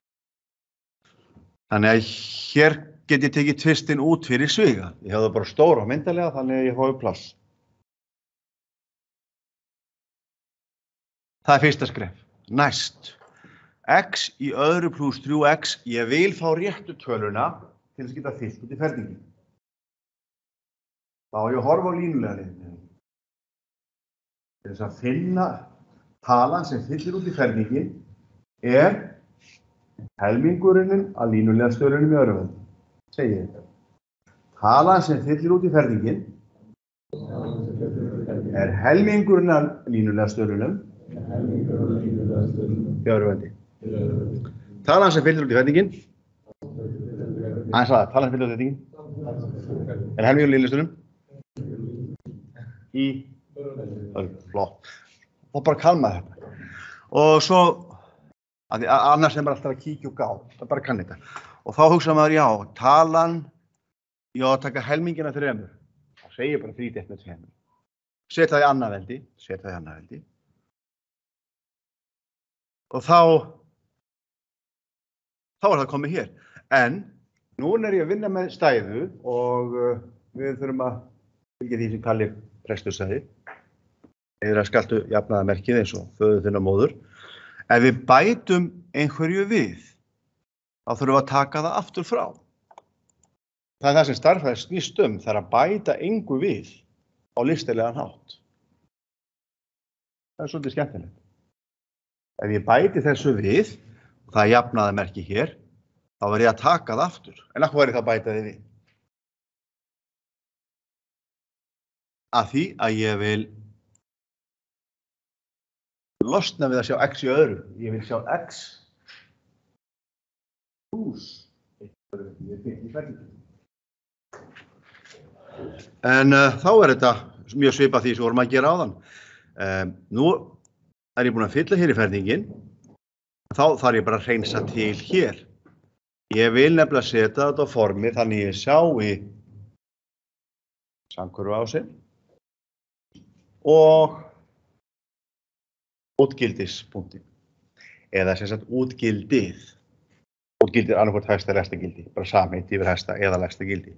Þannig að hér get ég tekið tvistinn út fyrir sviga. Ég hef það bara stóra myndarlega, þannig að ég hófi pláss. Það er fyrsta skref. Næst. X í öðru pluss þrjú x, ég vil fá réttu töluna til þess að geta fyllt út í ferningi. Þá á ég að horfa á línulega liðinu. Til þess að finna talan sem fyllir út í ferningi er helmingurinn að línulega stölunum í öðruveldi. Segi ég þetta. Talan sem fyllir út í ferningin er helmingurinn að línulega stölunum í öðruveldi. Talan sem fyllir út í ferningin aðeins að talan sem fyllir út í ferningin er helmingurinn að línulega stölunum í öðruveldi. Flott. Og bara kalma þetta. Og svo að því, annars er maður alltaf að kíkja og gá, það bara kann þetta. Og þá hugsa maður, já, talan, já, taka helmingina þremur. Þá segir ég bara þrítið með tveimur. Set það í annað veldi, set það í annað veldi. Og þá, þá er það komið hér. En núna er ég að vinna með stæðu og uh, við þurfum að fylgja því sem Kalli prestur sagði. Eða skaltu jafnaðarmerkið eins og föður þinn og móður. Ef við bætum einhverju við, þá þurfum við að taka það aftur frá. Það er það sem stærðfræði snýst um, það er að bæta engu við á listilegan hátt. Það er svolítið skemmtilegt. Ef ég bæti þessu við, og það er jafnaðarmerki hér, þá verð ég að taka það aftur. En af hverju er það að bæta þið við? Af því að ég vil losna við að sjá x í öðru. Ég vil sjá x plus í ferlinginu. En uh, þá er þetta mjög svipað því sem vorum að gera áðan. Um, nú er ég búinn að fylla hér í ferlingin. Þá þarf ég bara að hreinsa til hér. Ég vil nefnilega setja þetta á formi þannig ég sjá í samhverfuásinn og útgildispunktin. Eða sem sagt útgildið. Útgildið er annarkvort hæsta eða lægsta gildi. Bara sameitt yfir hæsta eða lægsta gildi.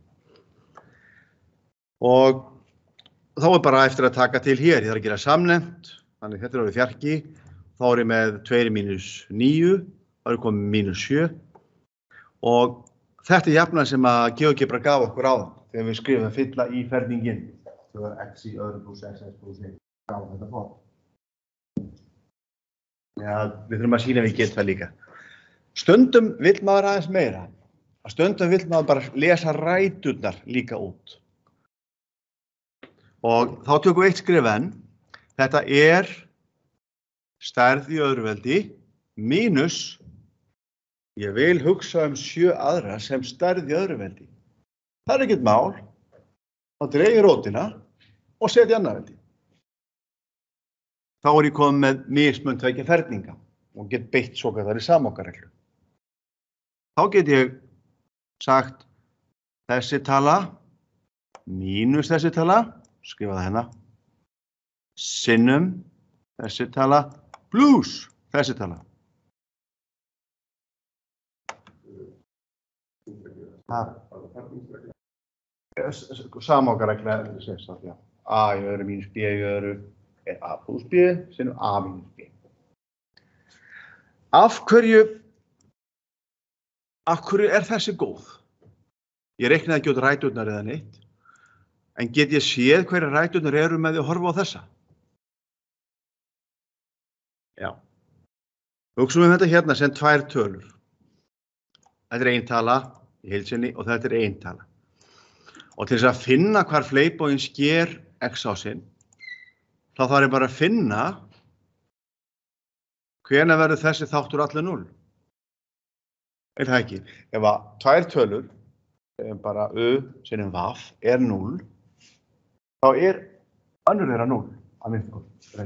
Og þá er bara eftir að taka til hér. Ég þarf að gera samnefnt. Þannig þetta er orðið fjarki. Þá er ég með tvö mínus níu. Þá er ég komið mínus sjö. Og þetta er jafnan sem að GeoGebra gaf okkur áðan. Þegar við skrifum að fylla í ferningin. Það var x í öðru pluss x pluss y. Gaf þetta form. Já, við þurfum að sýna við getum það líka. Stundum vill maður aðeins meira. Stundum vill maður bara lesa ræturnar líka út. Og þá tökum við eitt skrif enn. Þetta er stærð í öðruveldi mínus, ég vil hugsa um sjö aðra sem stærð í öðruveldi. Það er ekkert mál. Þá dreg ég rótina og setja annarveldi. Þá er ég komið með mismun tveggja ferninga og get beitt svokallaðri samokkareglu. Þá get ég sagt þessi tala mínus þessi tala, skrifa það hérna, sinnum þessi tala plus þessi tala. Samokkaregla a í öðru mínus b í öðru er a plus b, sinnum a mínus b. Af hverju, af hverju er þessi góð? Ég reiknaði ekki út ræturnar eða neitt, en get ég séð hverja ræturnar eru með því að horfa á þessa? Já. Hugsum við þetta hérna sem tvær tölur. Þetta er ein tala í heild sinni og þetta er ein tala. Og til þess að finna hvar fleipboginn sker x-ásinn, þá þarf ég bara að finna hvenær verður þessi þáttur allir núll. Er það ekki? Ef að tvær tölur, bara u sinnum vaf, er núll, þá er önnur þeirra núll að minnsta kosti.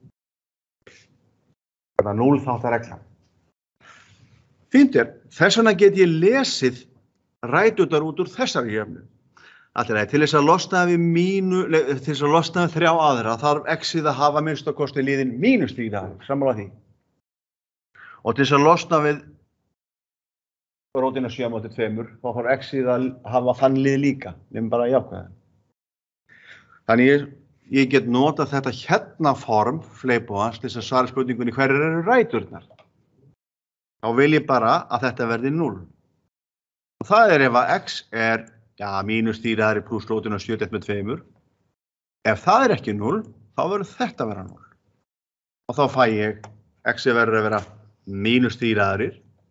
Þetta er núll þáttar reglan. Fínt er, þess vegna get ég lesið ræturnar út úr þessari jöfnu. Allir, til þess að losna við mínu, til þess að losna við þrjá aðra, þarf x-ið að hafa minnsta kosti liðin mínus þrjá, sammála því. Og til þess að losna við rótina sjö á móti tveimur, þá þarf x-ið að hafa þann lið líka, nefnum bara jákvæðan. Þannig ég, ég get notað þetta hérna form, fleipbogans, til þess að svara spurningunni hverjar eru ræturnar. Þá vil ég bara að þetta verði núll. Og það er ef að x er já, mínus þrjár pluss rótina sjö deilt með tveimur. Ef það er ekki núll, þá verður þetta að vera núll. Og þá fæ ég x verður að vera mínus þrjár.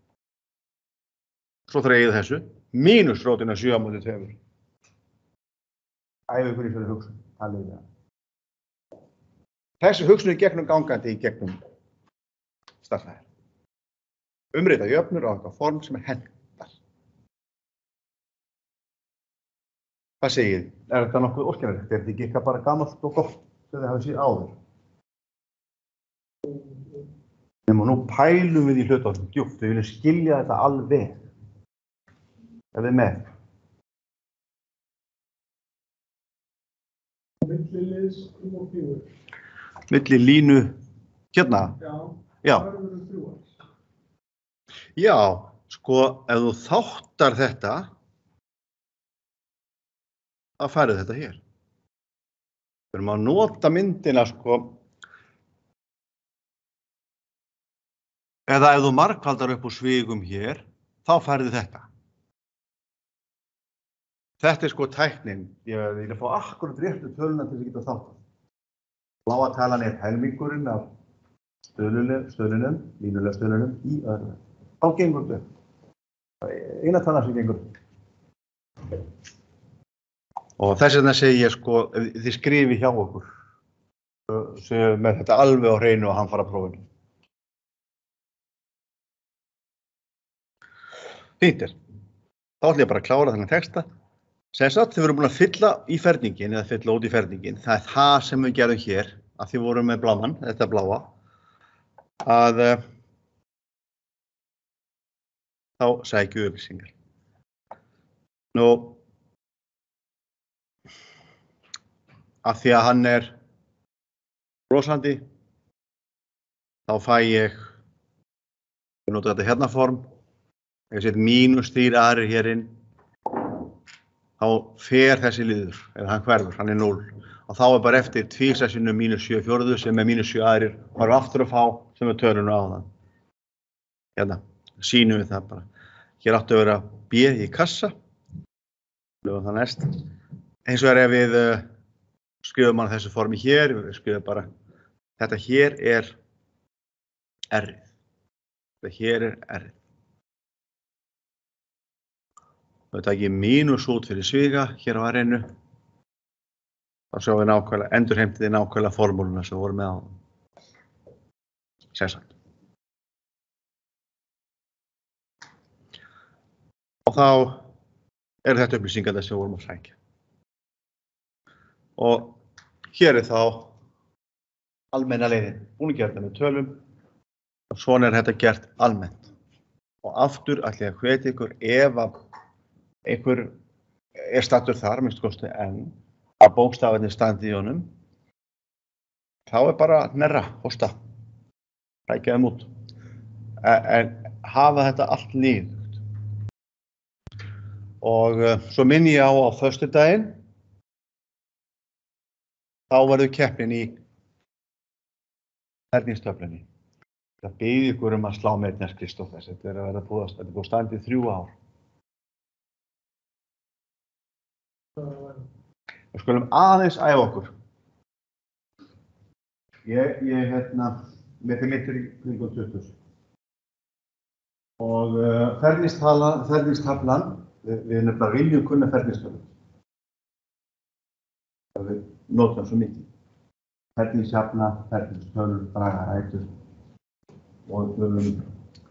Svo þreigið þessu, mínus rótina sjö á móti tveimur. Æfið ykkur í fyrir hugsun, talið við það. Þessi hugsun er gegnum gangandi í gegnum stærðfræði. Umrita jöfnur á eitthvað form sem er hentar. Hvað segið þið? Er þetta nokkuð óskiljanlegt? Er þetta ekki eitthvað bara gamalt og gott sem þið hafið séð áður? Nefnum nú pælum við í hlutunum djúpt, við viljum skilja þetta alveg. Er þið með?
Milli liðs og fjögur.
Milli línu hérna?
Já.
Já.
Það verður þrjú x.
Já, sko, ef þú þáttar þetta, að færa þetta hér. Við erum að nota myndina, sko, eða ef þú margfaldar upp úr svigum hér, þá færðu þetta. Þetta er sko tæknin. Ég vil fá akkurat réttu töluna til að geta þáttar. Bláa talan er helmingurinn af stöðlunum, línulega stöðlunum í öðru. Þá gengur þetta. Eina tala sem gengur. Og þess vegna segi ég sko, þið skrifi hjá okkur séu með þetta alveg á hreinu og hamfaraprófinu. Fínt er. Þá ætlum ég bara að klára þennan texta. Sem sagt, þið vorum búin að fylla í ferningin eða fylla út í ferningin. Það er það sem við gerum hér, að þið vorum með bláman, þetta bláa, að uh, þá sækju upplýsingar. Nú, af því að hann er brosandi, þá fæ ég, ég nota þetta hérna form, ég set mínus þrír aðrir hér inn, þá fer þessi liður, eða hann hverfur, hann er núll. Og þá er bara eftir tvísa sinnum mínus sjö fjórðu sem er mínus sjö aðrir, og erum aftur að fá sem er tölunum á það. Hérna, sýnum við það bara. Hér áttu að vera B í kassa, lögum það næst. Eins og er ef við uh, skrifum mann þessu formi hér, við skrifum bara, þetta hér er R-ið. Þetta hér er R-ið. Þá takk ég mínus út fyrir sviga hér á R-inu. Þá sjáum við nákvæmlega, endurheimtið í nákvæmlega formúluna sem voru með á. Sérstakt. Og þá eru þetta upplýsingar sem við vorum að sækja. Og hér er þá almenna leiðin. Búin að gera þetta með tölum. Og svona er þetta gert almennt. Og aftur ætla ég að hvetja ykkur ef að einhver er stattur þar, minnst kosti en að bókstafarnir standi í honum, þá er bara nerra, hosta, rækja þeim út. En hafa þetta allt líkt. Og uh, svo minn ég á á föstudaginn, þá verður keppnin í ferningstöflunni. Það bið ykkur um að slá með Ernest Kristófers, þetta er að verða búið, þetta er búið standið þrjú ár. Við skulum aðeins æfa okkur. Ég, ég hérna, með þeim mittur í kringum tuttugu. Og uh, ferningstaflan, við, við nefnilega viljum kunna ferningstaflan. Það við notum svo mikið. Ferningstafla, ferningstölur, draga, rætur. Og um,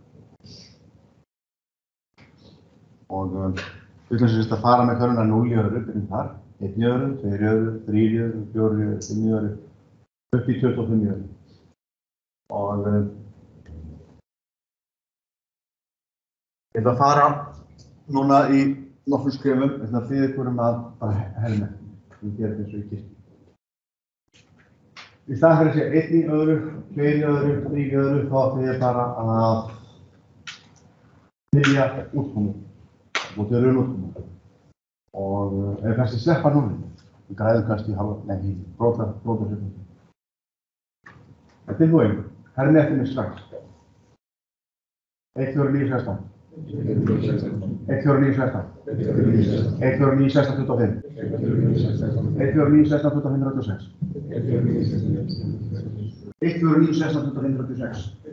og um, við ætlum sem að fara með töluna núll í öðru, byrjum þar, einn í öðru, tveir í öðru, þrír í öðru, fjórir í öðru, fimm í öðru, upp í tuttugu og fimm í öðru. Og um, ég ætla að fara núna í nokkrum skrifum, ég ætla að biðja ykkur um að bara helma, við gerum eins og í kirkju. Í stað fyrir að segja einn í öðru, tveir í öðru, þrír í öðru, þá ætla ég bara að byrja útkomu. Og þau eru nútkomu. Og ef kannski sleppa núlinu, við græðum kannski halva, nei, brota, brota sekundi. Þetta er þú einhver, hermi eftir mig strax. eitt fjögur níu sextán. eitt fjögur níu sextán. eitt fjögur níu sextán tuttugu og fimm. eitt fjögur níu sextán tuttugu og fimm þrjátíu og sex. eitt fjögur níu sextán tuttugu og fimm þrjátíu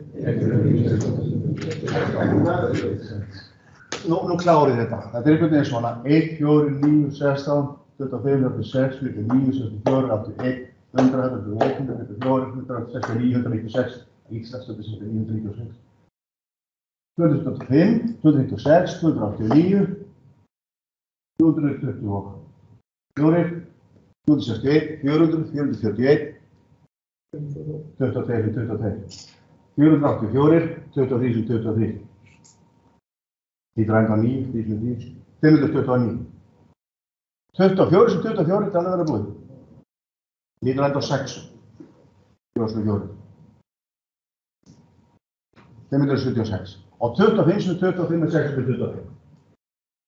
og sex. Nú, nú klárið þetta. Þetta er einhvern veginn svona eitt fjögur níu sextán tuttugu og fimm þrjátíu og sex, níu sextíu og fjögur, áttatíu og eitt, hundrað, hundrað og eitt, hundrað og fjögur, hundrað sextíu og níu, hundrað níutíu og sex, Íslands hundrað sextíu og níu, hundrað níutíu og sex. tvö hundruð tuttugu og fimm, tvö hundruð níutíu og sex, tvö hundruð áttatíu og níu, tvö hundruð tuttugu og fjögur, tvö hundruð sextíu og eitt, fjögur hundruð, fjögur hundruð fjörutíu og eitt, tuttugu og tvö, tuttugu og tvö, fjögur hundruð áttatíu og fjögur, tuttugu og þrjú, tuttugu og þrjú. Þýttur enda á níu, þýttur níu, fimm hundruð tuttugu og níu. tuttugu og fjögur sem tuttugu og fjögur, þetta er alveg verið búið. Þýttur enda á sex, fjögur sem fjögur. fimm hundruð sjötíu og sex. Og tuttugu og fimm sem tuttugu og fimm er sex sem tuttugu og fimm.